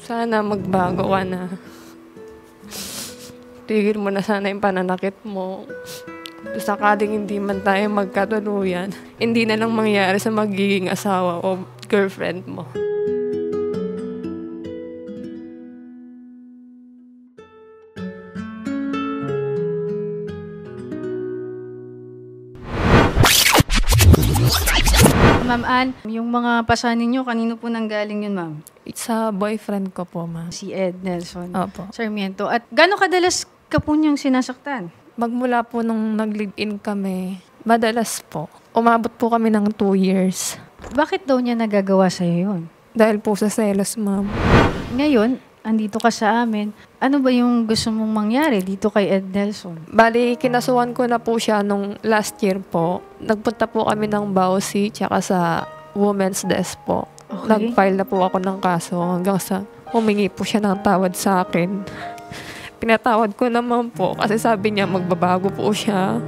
Sana magbago ka na. Tigil mo na sana yung pananakit mo. Sakaling hindi man tayo magkatuluyan, hindi na lang mangyari sa magiging asawa o girlfriend mo. Ma'am Ann, yung mga pasanin nyo, kanino po nanggaling yun, ma'am? Sa boyfriend ko po, ma'am. Si Ed Nelson Opo. Sarmiento. At gano'ng kadalas ka po niyang sinasaktan? Magmula po nung nag-live-in kami, madalas po. Umabot po kami ng 2 years. Bakit daw niya nagagawa sa'yo yun? Dahil po sa selos, ma'am. Ngayon, andito ka sa amin. Ano ba yung gusto mong mangyari dito kay Ed Nelson? Bali, kinasuhan ko na po siya nung last year po. Nagpunta po kami ng Bausi tsaka sa Women's Desk po. Okay. Nag-file na po ako ng kaso hanggang sa humingi po siya ng tawad sa akin. Pinatawad ko naman po kasi sabi niya magbabago po siya.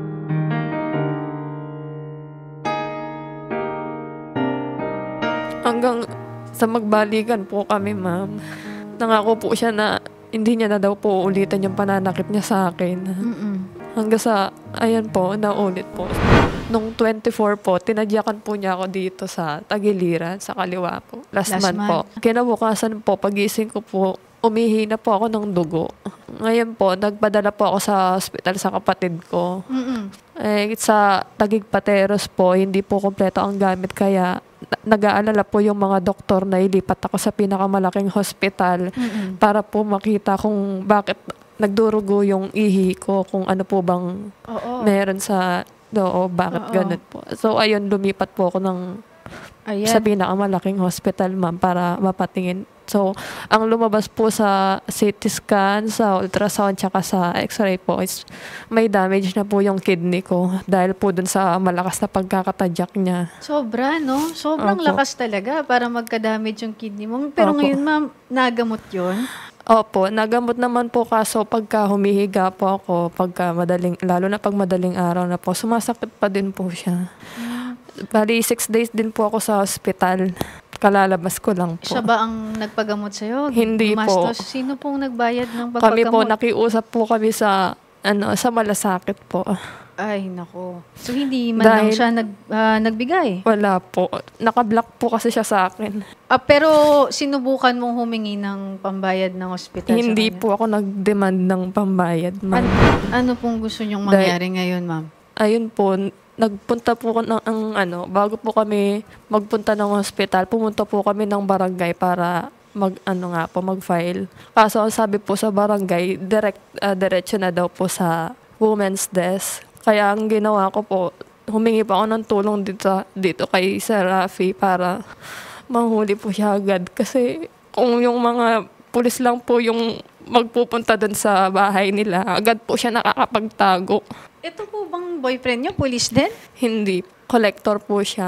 Hanggang sa magbalikan po kami, ma'am. Nangako po siya na hindi niya na daw po ulitin yung pananakit niya sa akin. Hanggang sa, ayan po, naulit po. Nung 24 po, tinadyakan po niya ako dito sa Tagiliran, sa kaliwa po. Last month po. Kinabukasan po, pagising ko po, umihi na po ako ng dugo. Ngayon po, nagpadala po ako sa hospital sa kapatid ko. Sa Taguig Pateros po, hindi po kompleto ang gamit kaya nag-aalala po yung mga doktor na ilipat ako sa pinakamalaking hospital para po makita kung bakit nagdurugo yung ihi ko, kung ano po bang meron sa bakit ganun po. So, ayun, lumipat po ako sa pinakamalaking hospital, ma'am, para mapatingin. So, ang lumabas po sa CT scan, sa ultrasound, tsaka sa x-ray po is may damage na po yung kidney ko dahil po dun sa malakas na pagkakatadyak niya. Sobra, no? Sobrang lakas talaga para magka-damage yung kidney mo. Pero ngayon, ma'am, nagamot yun? Opo, nagamot naman po kaso pagka humihiga po ako, lalo na pag madaling araw na po, sumasakit pa din po siya. Bali, 6 days din po ako sa hospital. Kalalabas ko lang po. Siya ba ang nagpagamot sa'yo? Hindi po. Sino pong nagbayad ng pagpagamot? Kami po, nakiusap po kami sa malasakit po. Ay, nako. So, hindi man lang siya nagbigay? Wala po. Naka-block po kasi siya sa akin. Pero sinubukan mong humingi ng pambayad ng ospital? Hindi po ako nag-demand ng pambayad, ma'am. Ano pong gusto niyong mangyari ngayon, ma'am? Ayun po, nagpunta po bago po kami magpunta ng hospital, pumunta po kami ng barangay para mag-file. Kaso ang sabi po sa barangay, diretso na daw po sa Women's Desk. Kaya ang ginawa ko po, humingi pa ako ng tulong dito kay Sir Rafi para mahuli po siya agad. Kasi kung yung mga pulis lang po yung magpupunta dun sa bahay nila, agad po siya nakakapagtago. Ito po bang boyfriend niyo? Police din? Hindi. Collector po siya.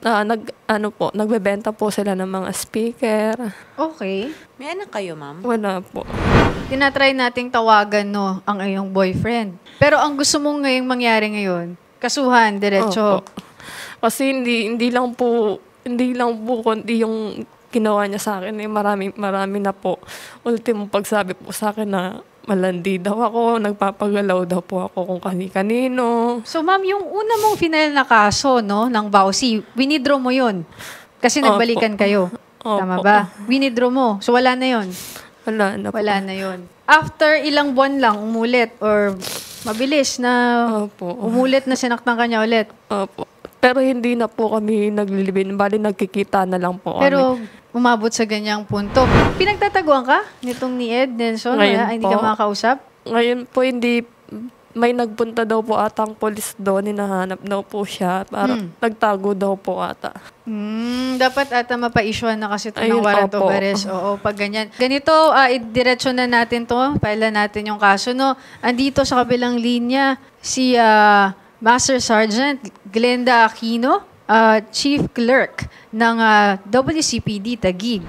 Nagbebenta po sila ng mga speaker. Okay. May anak kayo, ma'am? Wala po. Tinatry nating tawagan, ang iyong boyfriend. Pero ang gusto mong ngayong mangyari ngayon, kasuhan, diretso. Opo. Kasi hindi lang po kundi yung ginawa niya sa akin, marami na po. Ultimo pagsabi po sa akin na malandi daw ako, nagpapagalaw daw po ako kung kani-kanino. So, ma'am, yung una mong final na kaso, ng Bausi, winidraw mo yun? Kasi nagbalikan kayo. Tama ba? Winidraw mo. So, wala na yun? Wala na po. Wala na yun. After ilang buwan lang, umulit or mabilis na umulit na sinaktan ka niya ulit? Opo. Pero hindi na po kami naglilibin. Bali, nagkikita na lang po kami. Pero umabot sa ganyang punto. Pinagtataguan ka nitong ni Ed Nelson? Hindi ka makakausap? Ngayon po, hindi. May nagpunta daw po atang polis doon. Hinahanap daw po siya. Para nagtago daw po ata. Dapat ata mapa-issuean na kasi ito ng warrant of arrest. Oo, pag ganyan. Ganito, idiretso na natin to. Paila natin yung kaso, Andito sa kabilang linya, si Master Sergeant Glenda Aquino, Chief Clerk ng WCPD Taguig.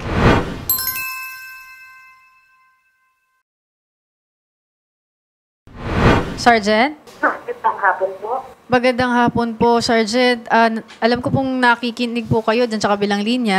Sergeant? Magandang hapon po. Magandang hapon po, Sergeant. Alam ko pong nakikinig po kayo dyan sa kabilang linya.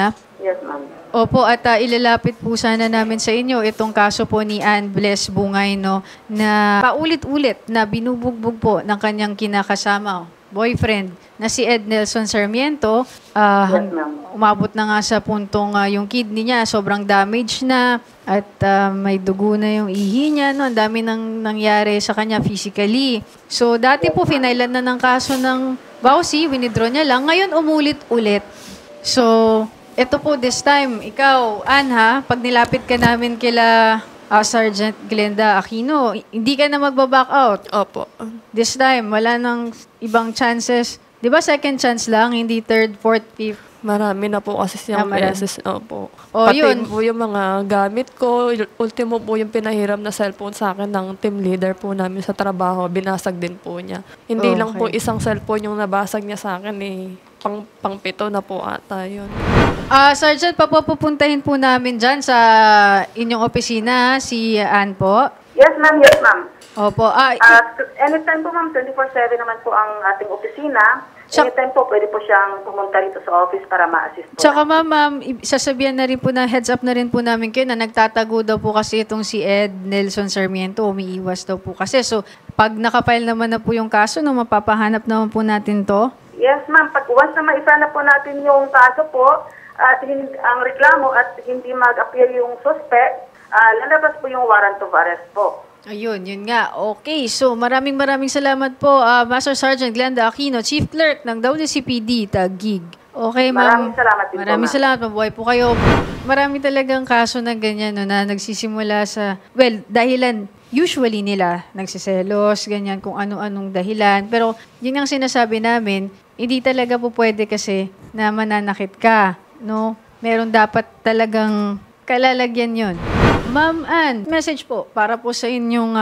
Yes, ma'am. Opo, at ilalapit po sana namin sa inyo itong kaso po ni Ann Bless Bungay, no, na paulit-ulit na binubugbog po ng kanyang kinakasama, boyfriend, na si Ed Nelson Sarmiento. Yes, ma'am. Umabot na nga sa puntong yung kidney niya, sobrang damage na, at may dugo na yung ihi niya, no? Ang dami nang nangyari sa kanya physically. So, dati po, finailan na ng kaso ng Bausi, winidraw niya lang. Ngayon, umulit-ulit. So, ito po, this time, ikaw, Ann, pag nilapit ka namin kila Sergeant Glenda Aquino, hindi ka na magbaback out. Opo. This time, wala nang ibang chances. Di ba second chance lang, hindi third, fourth, fifth? Marami na po kasi siyang beses. Opo. O, Pati yun. po yung mga gamit ko. Ultimo po yung pinahiram na cellphone sa akin ng team leader po namin sa trabaho. Binasag din po niya. Hindi lang po isang cellphone yung nabasag niya sa akin eh. Pang-pito na po ata yun. Sergeant, papupuntahin po namin dyan sa inyong opisina, si Ann po. Yes, ma'am. Yes, ma'am. Opo. Anytime po, ma'am. 24/7 naman po ang ating opisina. Anytime po, pwede po siyang pumunta rito sa office para ma-assist po. Tsaka ma'am, sasabihan na rin po na heads up na rin po namin kayo na nagtatago daw po kasi itong si Ed Nelson Sarmiento, umiiwas daw po kasi. So, pag nakapile naman na po yung kaso, no, mapapahanap naman po natin to. Yes, ma'am. Pag once na maisa na po natin yung kaso po, at ang reklamo at hindi mag-appear yung suspect, lalabas po yung warrant of arrest po. Ayun, yun nga. Okay, so maraming salamat po, Master Sergeant Glenda Aquino, Chief Clerk ng WCPD, Taguig. Okay, ma'am. Maraming salamat din po, Maraming ma'am. salamat, mabuhay po kayo. Marami talagang kaso na ganyan, no, na nagsisimula sa, dahilan, usually nila, nagsiselos, ganyan, kung ano-anong dahilan. Pero yun ang sinasabi namin, hindi talaga po pwede kasi na mananakit ka, no? Meron dapat talagang kalalagyan yun. Ma'am Ann, message po para po sa inyong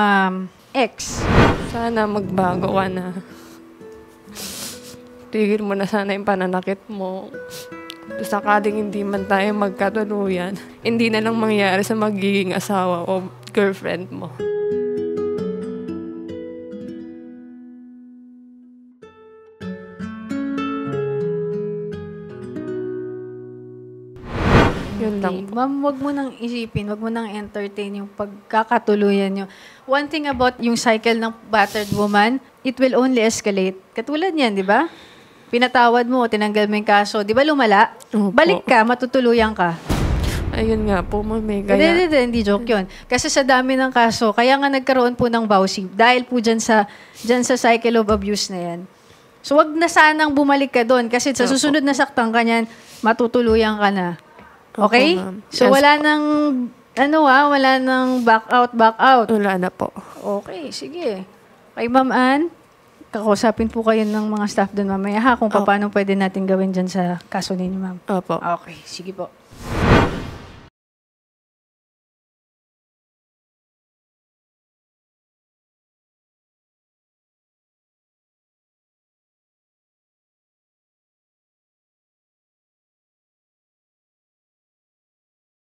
ex. Sana magbago ka na. Tigil mo na sana yung pananakit mo. Sakaling hindi man tayo magkatuluyan, hindi na lang mangyari sa magiging asawa o girlfriend mo. Yun lang po. Ma'am, wag mo nang isipin, wag mo nang entertain yung pagkakatuluyan nyo. One thing about yung cycle ng battered woman, it will only escalate. Katulad niyan, di ba? Pinatawad mo, tinanggal mo yung kaso. Di ba lumala? Opo. Balik ka, matutuluyan ka. Ayun nga po, mami. Kaya, Hindi joke yun. Kasi sa dami ng kaso, kaya nga nagkaroon po ng Bausi dahil po dyan sa cycle of abuse na yan. So, wag na sanang bumalik ka doon kasi sa susunod na saktan ka niyan, matutuluyan ka na. Okay? Opo, So, yes, wala nang, wala nang back out. wala na po. Okay, sige. Kay Ma'am Ann, kakausapin po kayo ng mga staff doon mamaya kung paano pwede natin gawin dyan sa kaso ninyo, ma'am. Opo. Okay, sige po.